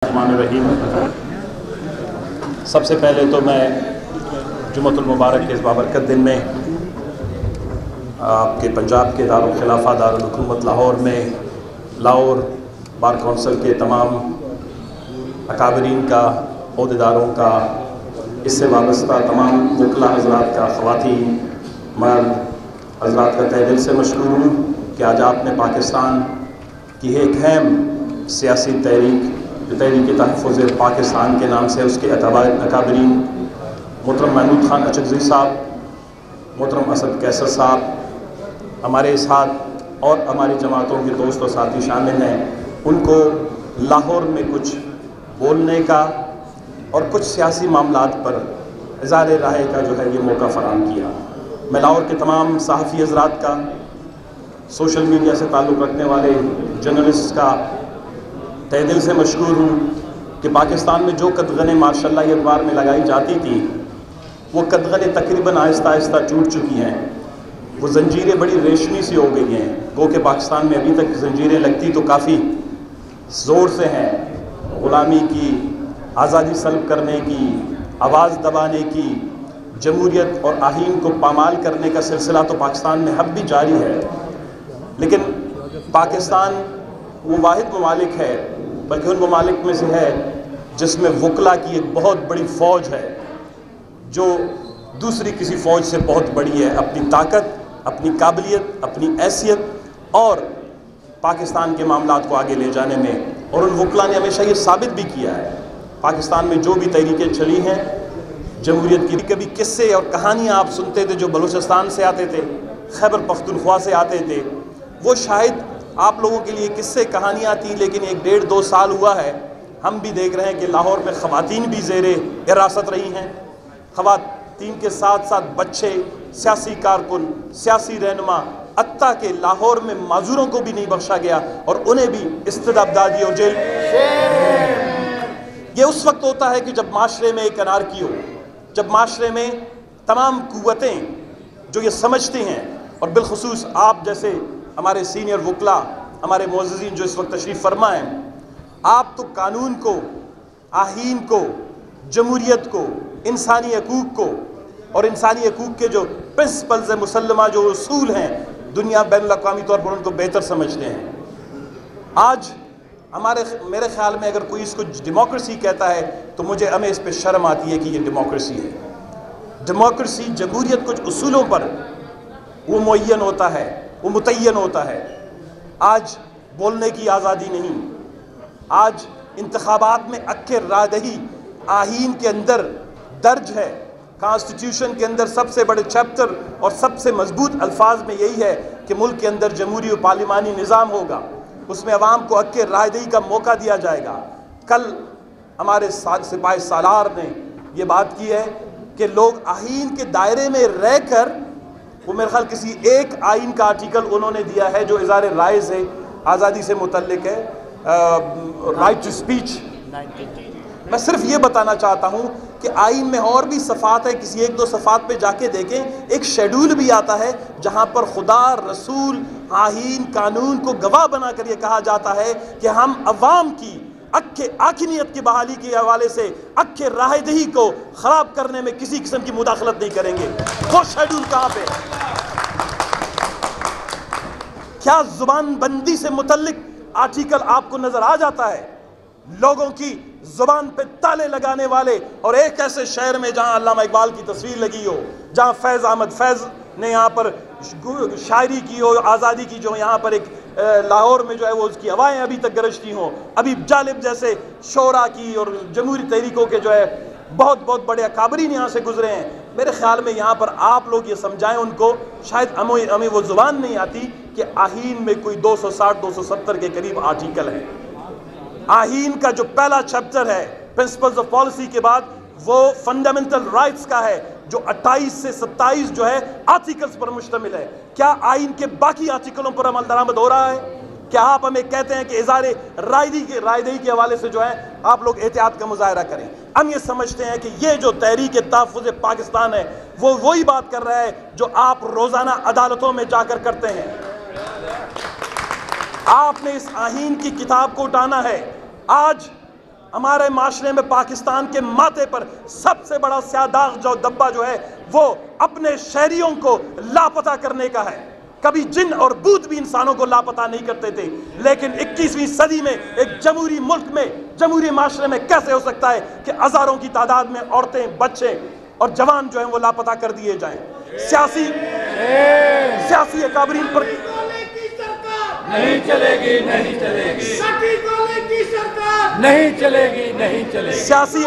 रहीम। सबसे पहले तो मैं जुम्मतुल मुबारक के इस बाबरकत दिन में आपके पंजाब के दारुल खिलाफा दारुल हुकूमत लाहौर में लाहौर बार कौंसिल के तमाम अकाबरीन का, ओहदेदारों का, इससे वाबस्ता तमाम वकला हज़रात का, ख़वातीन मर्द हज़रात का तहे दिल से मशकूर हूँ कि आज आपने पाकिस्तान की एक अहम सियासी तहरीक जो तहरीक तहफ़्फ़ुज़ पाकिस्तान के नाम से उसके अकाबरीन मोहतरम महमूद खान अचकज़ई साहब, मोहतरम असद कैसर साहब, हमारे साथ और हमारी जमातों के दोस्त और साथी शामिल हैं, उनको लाहौर में कुछ बोलने का और कुछ सियासी मामलात पर इज़हार राय का जो है ये मौका फ़राहम किया। मैं लाहौर के तमाम सहाफ़ी हज़रात का, सोशल मीडिया से ताल्लुक़ रखने वाले जर्नलिस्ट का तहे दिल से मशकूर हूँ कि पाकिस्तान में जो कदगनें माशाअल्लाह ये अखबार में लगाई जाती थी वो कदगनें तकरीबन आहिस्ता आहिस्ता टूट चुकी हैं। वो जंजीरें बड़ी रेशमी सी हो गई हैं। गो कि पाकिस्तान में अभी तक जंजीरें लगती तो काफ़ी ज़ोर से हैं। ग़ुलामी की, आज़ादी सल्ब करने की, आवाज़ दबाने की, जमहूरियत और आहीन को पामाल करने का सिलसिला तो पाकिस्तान में अब भी जारी है। लेकिन पाकिस्तान वो वाहिद ममालिक है, बल्कि उन ममालिक में से है जिसमें वकला की एक बहुत बड़ी फ़ौज है जो दूसरी किसी फ़ौज से बहुत बड़ी है, अपनी ताकत, अपनी काबिलियत, अपनी हैसियत और पाकिस्तान के मामलात को आगे ले जाने में। और उन वकला ने हमेशा ये साबित भी किया है। पाकिस्तान में जो भी तहरीकें चली हैं जमहूरियत की, कभी किस्से और कहानियाँ आप सुनते थे जो बलूचिस्तान से आते थे, खैबर पख्तूनख्वा से आते थे, वो शायद आप लोगों के लिए किस्से कहानियाँ थी, लेकिन 1-1.5-2 साल हुआ है हम भी देख रहे हैं कि लाहौर में ख़वातीन भी ज़ेरे हिरासत रही हैं। ख़वातीन के साथ साथ बच्चे, सियासी कारकुन, सियासी रहनुमा, हत्ता के लाहौर में माजूरों को भी नहीं बख्शा गया और उन्हें भी इस्तिदाबदादी और जेल। ये उस वक्त होता है कि जब माशरे में एक अनारकी हो, जब माशरे में तमाम कुव्वतें जो ये समझती हैं, और बिलखुसूस आप जैसे हमारे सीनियर वकला, हमारे मोअज़्ज़िज़ीन जो इस वक्त तशरीफ़ फरमा हैं, आप तो कानून को, आहीन को, जमहूरियत को, इंसानी हकूक़ को और इंसानी हकूक़ के जो प्रिंसिपल्स हैं, मुसल्लमा जो उसूल हैं, दुनिया बैनुल-अक़वामी तौर पर उनको बेहतर समझते हैं। आज मेरे ख़्याल में अगर कोई इसको डेमोक्रेसी कहता है तो हमें इस पर शर्म आती है कि ये डेमोक्रेसी है। डेमोक्रेसी, जमहूरियत कुछ उसूलों पर वो मुअय्यन होता है, वो मुतय्यन होता है। आज बोलने की आज़ादी नहीं, आज इंतखाबात में अक्के रादही आहीन के अंदर दर्ज है। कॉन्स्टिट्यूशन के अंदर सबसे बड़े चैप्टर और सबसे मजबूत अल्फाज में यही है कि मुल्क के अंदर जमहूरी और पार्लिमानी निज़ाम होगा, उसमें अवाम को हक़ रायदही का मौका दिया जाएगा। कल हमारे सिपाही सालार ने ये बात की है कि लोग आहीन के दायरे में रह कर, वो मेरे ख्याल किसी एक आइन का आर्टिकल उन्होंने दिया है जो इज़हार राय से, आज़ादी से मुतल्लिक है, राइट टू स्पीच। मैं सिर्फ ये बताना चाहता हूँ कि आइन में और भी सफ़ात है, किसी 1-2 सफ़ात पे जाके देखें, एक शेड्यूल भी आता है जहाँ पर खुदा, रसूल, आहीन, कानून को गवाह बना कर ये कहा जाता है कि हम अवाम की अक्के आखिनियत की बहाली के हवाले से अक्के राहदही को ख़राब करने में किसी किस्म की मुदाखलत नहीं करेंगे। वो शेड्यूल कहाँ पे? क्या ज़ुबान बंदी से मुतल्लिक आर्टिकल आपको नज़र आ जाता है? लोगों की ज़ुबान पे ताले लगाने वाले, और एक ऐसे शहर में जहाँ अल्लामा इकबाल की तस्वीर लगी हो, जहाँ फैज़ अहमद फैज़ ने यहाँ पर शायरी की हो, आज़ादी की, जो यहाँ पर एक लाहौर में जो है वो उसकी हवाएं अभी तक गरजती हों, अभी जालिब जैसे शोरा की और जमहूरी तहरीकों के जो है बहुत बहुत बड़े अकाबरीन यहाँ से गुजरे हैं। मेरे ख्याल में यहाँ पर आप लोग ये समझाएं उनको, शायद हमें वो ज़ुबान नहीं आती कि आहीन में कोई 260-270 के करीब आर्टिकल है। आहीन का जो पहला चैप्टर है प्रिंसिपल्स ऑफ पॉलिसी के बाद, वो फंडामेंटल राइट्स का है जो 28 से 27 जो है आर्टिकल्स पर मुश्तमिल है। क्या आइन के बाकी आर्टिकलों पर अमल दरामद हो रहा है? क्या आप हमें कहते हैं कि इज़हार रायदही के हवाले से जो है आप लोग एहतियात का मुजाहरा करें? हम ये समझते हैं कि ये जो तहरीक तहफ़्फ़ुज़ पाकिस्तान है वो वही बात कर रहा है जो आप रोज़ाना अदालतों में जाकर करते हैं। आपने इस आहीन की किताब को उठाना है। आज हमारे माशरे में पाकिस्तान के माथे पर सबसे बड़ा स्याह जो दब्बा जो है वो अपने शहरियों को लापता करने का है। कभी जिन और भूत भी इंसानों को लापता नहीं करते थे, लेकिन 21वीं सदी में एक जमहूरी मुल्क में, जमहूरी माशरे में कैसे हो सकता है कि हजारों की तादाद में औरतें, बच्चे और जवान जो हैं वो लापता कर दिए जाएं। सियासी अकाबरीन पर नहीं चलेगी, नहीं चलेगी, की सरकार नहीं चलेगी, नहीं चलेगी। सियासी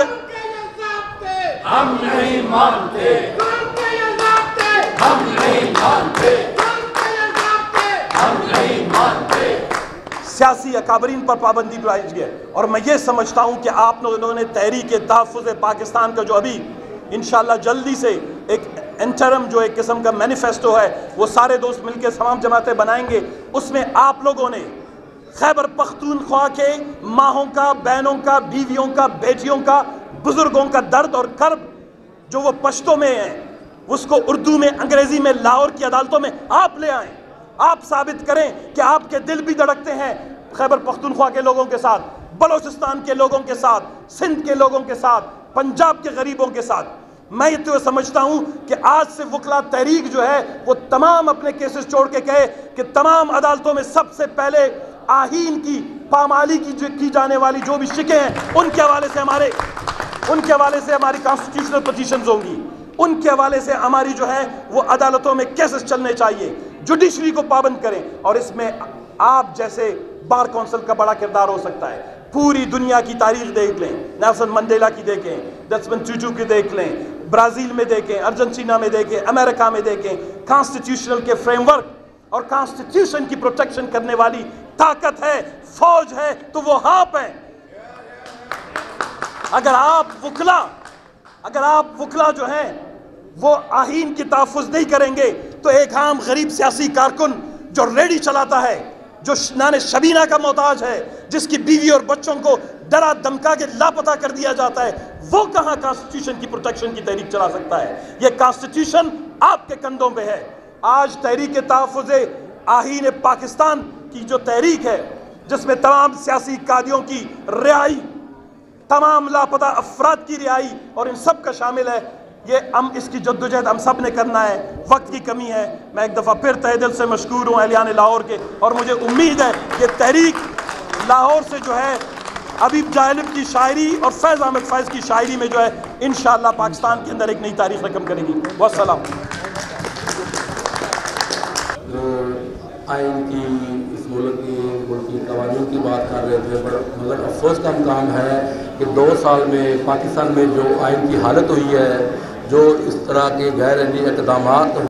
हम नहीं मानते, हम नहीं मानते, हम नहीं मानते। सियासी अकाबरीन पर पाबंदी लगाई है। और मैं ये समझता हूँ कि आप लोगों ने तहरीक तहफ़्फ़ुज़ पाकिस्तान का जो अभी इंशाअल्लाह जल्दी से एक इंटरम जो एक किस्म का मैनिफेस्टो है वो सारे दोस्त मिलकर तमाम जमातें बनाएंगे, उसमें आप लोगों ने खैबर पख्तूनख्वा के माहों का, बहनों का, बीवियों का, बेटियों का, बुजुर्गों का दर्द और कर्ब जो वो पश्तो में है उसको उर्दू में, अंग्रेजी में लाहौर की अदालतों में आप ले आएं। आप साबित करें कि आपके दिल भी धड़कते हैं खैबर पख्तूनख्वा के लोगों के साथ, बलोचिस्तान के लोगों के साथ, सिंध के लोगों के साथ, पंजाब के गरीबों के साथ। मैं तो समझता हूं कि आज से वकला तहरीक जो है वो तमाम अपने केसेस छोड़ के कहे कि तमाम अदालतों में सबसे पहले आहीन की पामाली की जाने वाली जो भी शिकें हैं उनके हवाले से हमारी कॉन्स्टिट्यूशनल पिटीशंस होंगी, उनके हवाले से हमारी जो है वो अदालतों में केसेस चलने चाहिए। जुडिशरी को पाबंद करें और इसमें आप जैसे बार कौंसिल का बड़ा किरदार हो सकता है। पूरी दुनिया की तारीख देख लें, नेल्सन मंडेला की देखें, डेस्मंड टूटू की देख लें, ब्राज़ील में देखें, अर्जेंटीना में देखें, अमेरिका में देखें। कॉन्स्टिट्यूशनल के फ्रेमवर्क और कॉन्स्टिट्यूशन की प्रोटेक्शन करने वाली ताकत है, फौज है, तो वो आप हैं। अगर आप वकला जो हैं वो आहीन की तहफ़्फ़ुज़ नहीं करेंगे तो एक आम गरीब सियासी कारकुन जो रेडी चलाता है, जो नाने शबीना का मोहताज है, जिसकी बीवी और बच्चों को डरा धमका के लापता कर दिया जाता है, वो कहाँ कॉन्स्टिट्यूशन की प्रोटेक्शन की तहरीक चला सकता है? ये कॉन्स्टिट्यूशन आपके कंधों पे है। आज तहरीक तहफ़्फ़ुज़ आहीन पाकिस्तान की जो तहरीक है जिसमें तमाम सियासी कादियों की रिहाई, तमाम लापता अफराद की रिहाई और इन सब का शामिल है, ये हम इसकी जद्दोजहद हम सब ने करना है। वक्त की कमी है। मैं एक दफ़ा फिर तहे दिल से मशकूर हूँ अहलियान लाहौर के, और मुझे उम्मीद है कि तहरीक लाहौर से जो है हबीब जाहिब की शायरी और फैज़ अहमद फैज़ की शायरी में जो है इंशाअल्लाह पाकिस्तान के अंदर एक नई तारीख रकम करेगी। वस्सलाम। आइन की, इस मुल्क की कवानीन की बात कर रहे थे, बड़ा मतलब अफसोस का मुकाम है कि 2 साल में पाकिस्तान में जो आइन की हालत हुई है, जो इस तरह के गैर इक़दामात